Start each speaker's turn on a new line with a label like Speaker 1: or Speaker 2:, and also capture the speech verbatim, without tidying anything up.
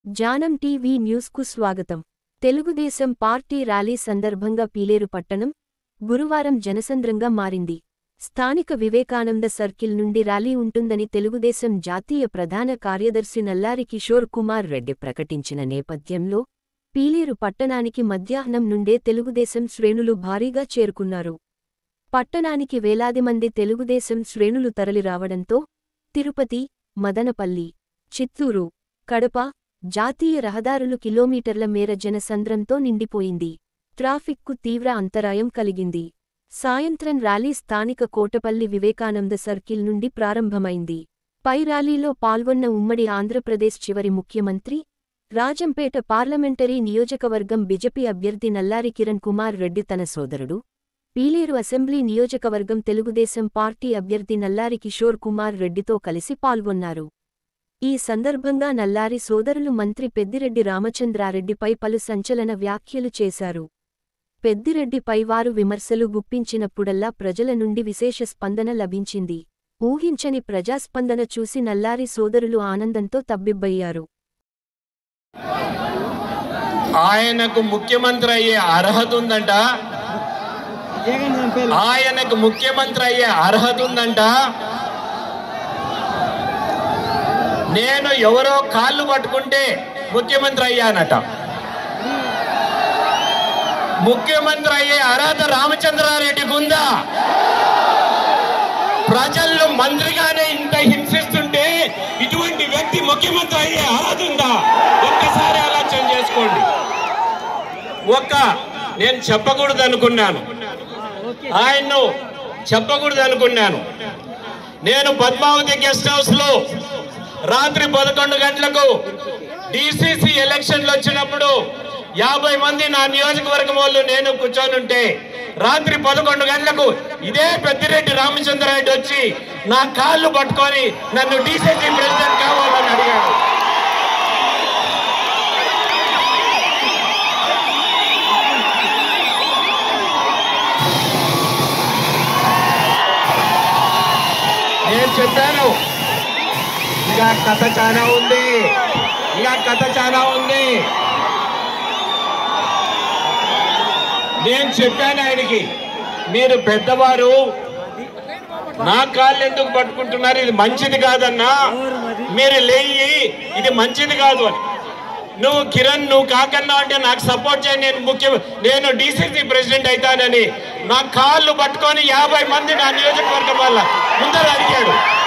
Speaker 1: జానం TV న్యూస్కు స్వాగతం. Telugu Desam party rally సందర్భంగా పీలేరు పట్టణం గురువారం జనసంద్రంగా మారింది. స్థానిక వివేకానంద సర్కిల్ నుండి ర్యాలీ ఉంటుందని తెలుగుదేశం జాతీయ ప్రధాన కార్యదర్శి నల్లారి కిషోర్ కుమార్ రెడ్డి ప్రకటించిన నేపథ్యంలో పీలేరు పట్టణానికి మధ్యాహ్నం నుండే తెలుగుదేశం శ్రేణులు భారీగా చేరుకున్నారు. పట్టణానికి వేలాది మంది తెలుగుదేశం శ్రేణులు తరలిరావడంతో తిరుపతి, మదనపల్లి, చిత్తూరు, కడప జాతీయ రహదారులు కిలోమీటర్ల మేర జనసంద్రంతో నిండిపోయింది. ట్రాఫిక్కు తీవ్ర అంతరాయం కలిగింది. సాయంత్రం ర్యాలీ స్థానిక కోటపల్లి వివేకానంద సర్కిల్ నుండి ప్రారంభమైంది. పై ర్యాలీలో పాల్గొన్న ఉమ్మడి ఆంధ్రప్రదేశ్ చివరి ముఖ్యమంత్రి, రాజంపేట పార్లమెంటరీ నియోజకవర్గం బీజేపీ అభ్యర్థి నల్లారి కిరణ్ కుమార్ రెడ్డి తన సోదరుడు, పీలేరు అసెంబ్లీ నియోజకవర్గం తెలుగుదేశం పార్టీ అభ్యర్థి నల్లారి కిషోర్ కుమార్ రెడ్డితో కలిసి పాల్గొన్నారు. ఈ సందర్భంగా నల్లారి సోదరులు మంత్రి పెద్దిరెడ్డి రామచంద్రారెడ్డిపై పలు సంచలన వ్యాఖ్యలు చేశారు. పెద్దిరెడ్డిపై వారు విమర్శలు గుప్పించినప్పుడల్లా ప్రజల నుండి విశేష స్పందన లభించింది. ఊహించని ప్రజాస్పందన చూసి నల్లారి సోదరులు ఆనందంతో తబ్బిబ్బయ్యారు.
Speaker 2: ఆయనకు ముఖ్యమంత్రి అయ్యే అర్హత ఉందంట ఆయనకు ముఖ్యమంత్రి అయ్యే అర్హత ఉందంట నేను ఎవరో కాళ్ళు పట్టుకుంటే ముఖ్యమంత్రి అయ్యానట. ముఖ్యమంత్రి అయ్యే అర్హత రామచంద్రారెడ్డికి ఉందా? ప్రజలను మంత్రిగానే ఇంత హింసిస్తుంటే ఇటువంటి వ్యక్తి ముఖ్యమంత్రి అయ్యే అర్హత ఉందా? ఒక్కసారి ఆలోచన చేసుకోండి. ఒక్క నేను చెప్పకూడదు అనుకున్నాను, ఆయన్ను చెప్పకూడదు అనుకున్నాను. నేను పద్మావతి గెస్ట్ హౌస్ లో రాత్రి పదకొండు గంటలకు డిసిసి ఎలక్షన్లు వచ్చినప్పుడు యాభై మంది నా నియోజకవర్గం వాళ్ళు నేను కూర్చొని ఉంటే రాత్రి పదకొండు గంటలకు ఇదే పెద్దిరెడ్డి రామచంద్రారెడ్డి వచ్చి నా కాళ్ళు పట్టుకొని నన్ను డిసిసి ప్రెసిడెంట్ కావాలని అడిగాడు. నేను చెప్పాను ఇంకా కథ చాలా ఉంది, ఇంకా కథ చాలా ఉంది. నేను చెప్పాను ఆయనకి, మీరు పెద్దవారు నా కాళ్ళు ఎందుకు పట్టుకుంటున్నారు, ఇది మంచిది కాదన్నా, మీరు లేయి, ఇది మంచిది కాదు అని. నువ్వు కిరణ్ నువ్వు కాకన్నా అంటే నాకు సపోర్ట్ చేయండి, నేను ముఖ్య నేను డిసిసి ప్రెసిడెంట్ అవుతానని నా కాళ్ళు పట్టుకొని యాభై మంది నా నియోజకవర్గం వల్ల ముందర అడిగాడు.